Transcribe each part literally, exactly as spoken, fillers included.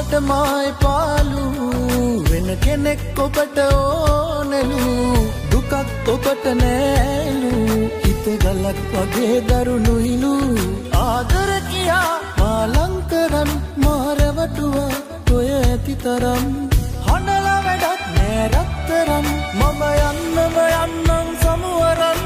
ඔබට මායි පාලු වෙන කෙනෙක් ඔබට ඕනෙලු දුකක් ඔබට නෑලු හිත ගලක් වගේ දරුණු හිලු ආදර කියා මාලංකරන් මාරවටුවා ඔය ඇති තරම් හඬල වැඩක් නෑ රත්තරන් මම යන්නම යන්නම් සමුවරන්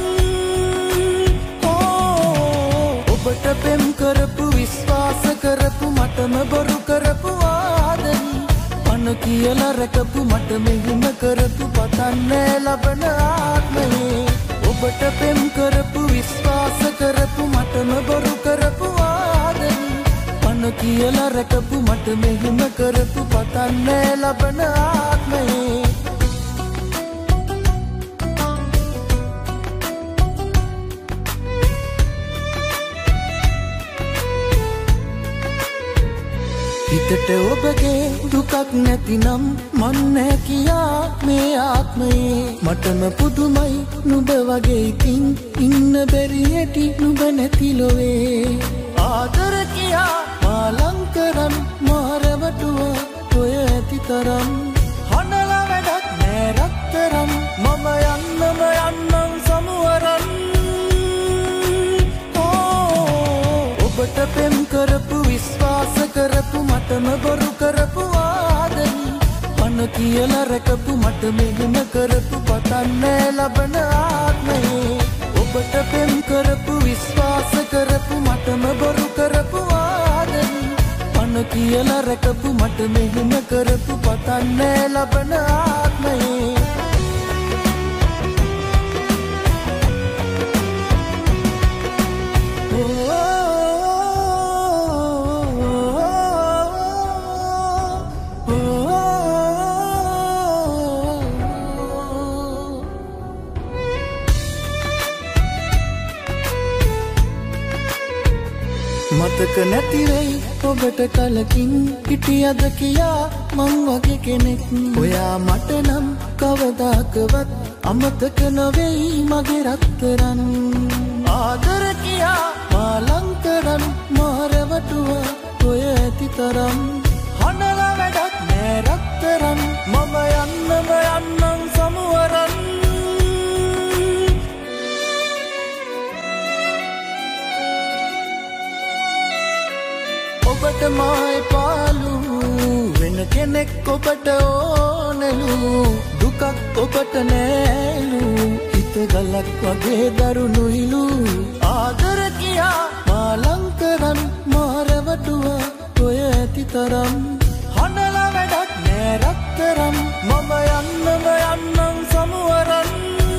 ඔබට පෙම් කරපු විශ්වාස කරපු මටම බොරු කරපු ආදරී පන කියලා රැකපු මට මෙහිම කරපු පතන්නේ ලබන ආත්මයේ ඔබට පෙම් කරපු විශ්වාස කරපු මටම බොරු කරපු ආදරී පන කියලා රැකපු මට මෙහිම කරපු පතන්නේ ලබන ආත්මයේ හිතට ඔබගේ දුකක් නැතිනම් මන් නෑ කියා මේ ආත්මයේ මටම පුදුමයි නුඹ වගේ ඉතින් ඉන්න බැරි ඇති නුඹ නැති ලොවේ ආදර කියා මාලංකරන් මාරවටුවා ඔය ඇති තරම් හඬල වැඩක් නෑ රත්තරන් මම යන්නම යන්නම් සමුවරන් ඔබට පෙම් කරපු විශ්වාස කරපු මටම බොරු කරපු ආදරී පන කියලා රැකපු මට මෙහෙම කරපු පතන්නේ ලබන ආත්මයේ ඔබට පෙම් කරපු විශ්වාස කරපු මටම බොරු කරපු ආදරී පන කියලා රැකපු මට මෙහෙම කරපු පතන්නේ ලබන ආත්මයේ මතක නැති වෙයි ඔබට කලකින් හිටියද කියා මං වගේ කෙනෙක් ඔයා මට නම් කවදාකවත් අමතක නොවෙයි මගේ රත්තරන් ආදර කියා මාලංකරන් මාරවටුවා ඔය ඇති තරම් හඬල වැඩක් නෑ රත්තරන් මම යන්නම යන්නම් සමුවරන් ඔබට මායි පාලු වෙන කෙනෙක් ඔබට ඕනෙලු දුකක් ඔබට නෑලු හිත ගලක් වගේ දරුණු හිලු ආදර කියා මාලංකරන් මාරවටුවා ඔය ඇති තරම් හඬල වැඩක් නෑ රත්තරන් මම යන්නම යන්නම් සමුවරන්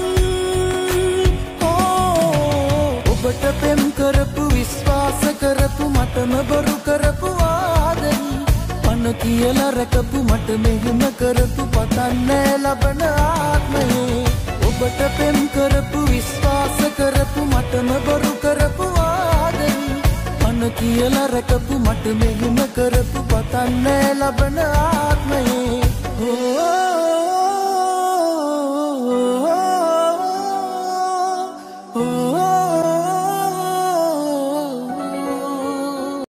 ඔබට පෙම් කරපු විශ්වාස කරපු මටම බොරු කරපු ආදරී පන කියලා රැකපු මට මෙහෙම කරපු පතන්නේ ලබන ආත්මයේ ඔබට පෙම් කරපු විශ්වාස කරපු මටම බොරු කරපු ආදරී පන කියලා රැකපු මට මෙහෙම කරපු පතන්නේ ලබන ආත්මයේ